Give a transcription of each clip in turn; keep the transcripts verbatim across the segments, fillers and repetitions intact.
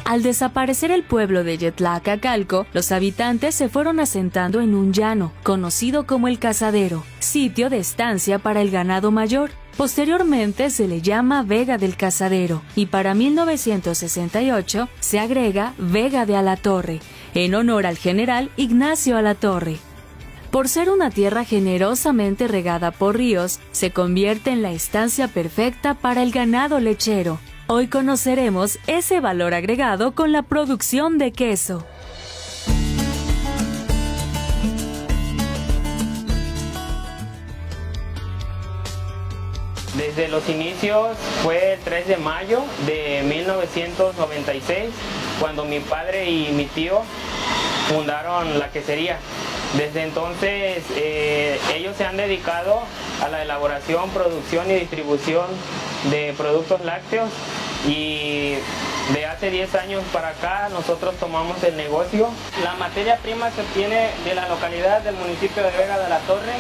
Al desaparecer el pueblo de Yetlacacalco, los habitantes se fueron asentando en un llano, conocido como el Cazadero, sitio de estancia para el ganado mayor. Posteriormente se le llama Vega del Cazadero y para mil novecientos sesenta y ocho se agrega Vega de Alatorre, en honor al general Ignacio Alatorre. Por ser una tierra generosamente regada por ríos, se convierte en la estancia perfecta para el ganado lechero. Hoy conoceremos ese valor agregado con la producción de queso. Desde los inicios fue el tres de mayo de mil novecientos noventa y seis, cuando mi padre y mi tío fundaron la quesería. Desde entonces eh, ellos se han dedicado a la elaboración, producción y distribución de productos lácteos, y de hace diez años para acá nosotros tomamos el negocio. La materia prima se obtiene de la localidad del municipio de Vega de Alatorre,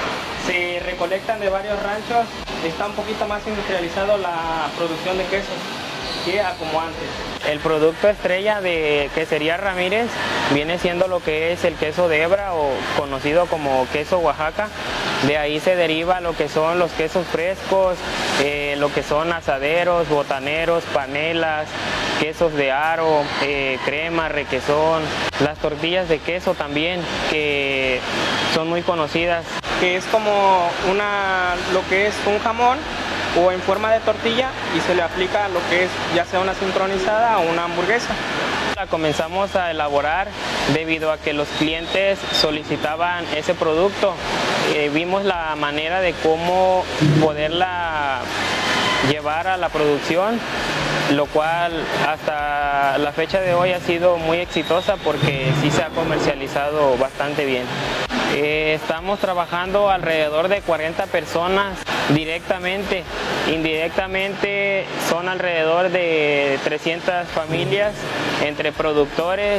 se recolectan de varios ranchos, está un poquito más industrializado la producción de queso que como antes. El producto estrella de Quesería Ramírez viene siendo lo que es el queso de hebra, o conocido como queso Oaxaca. De ahí se deriva lo que son los quesos frescos, eh, lo que son asaderos, botaneros, panelas, quesos de aro, eh, crema, requesón, las tortillas de queso también, que son muy conocidas. Que es como una, lo que es un jamón o en forma de tortilla, y se le aplica lo que es ya sea una sincronizada o una hamburguesa. La comenzamos a elaborar debido a que los clientes solicitaban ese producto. Eh, vimos la manera de cómo poderla llevar a la producción, lo cual hasta la fecha de hoy ha sido muy exitosa porque sí se ha comercializado bastante bien. Eh, estamos trabajando alrededor de cuarenta personas directamente. Indirectamente son alrededor de trescientas familias entre productores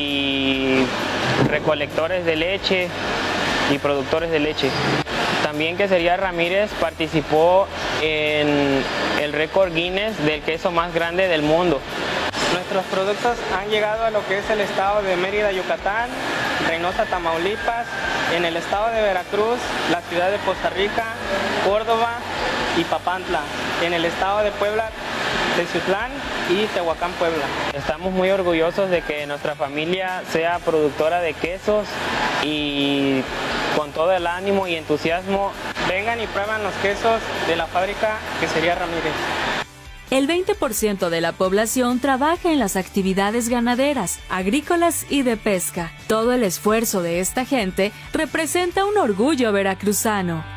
y recolectores de leche y productores de leche. También Quesería Ramírez participó en el récord Guinness del queso más grande del mundo. Nuestros productos han llegado a lo que es el estado de Mérida, Yucatán, Reynosa, Tamaulipas, en el estado de Veracruz, la ciudad de Poza Rica, Córdoba y Papantla, en el estado de Puebla, Teciutlán y Tehuacán, Puebla. Estamos muy orgullosos de que nuestra familia sea productora de quesos, y con todo el ánimo y entusiasmo vengan y prueban los quesos de la fábrica Quesería Ramírez. El veinte por ciento de la población trabaja en las actividades ganaderas, agrícolas y de pesca. Todo el esfuerzo de esta gente representa un orgullo veracruzano.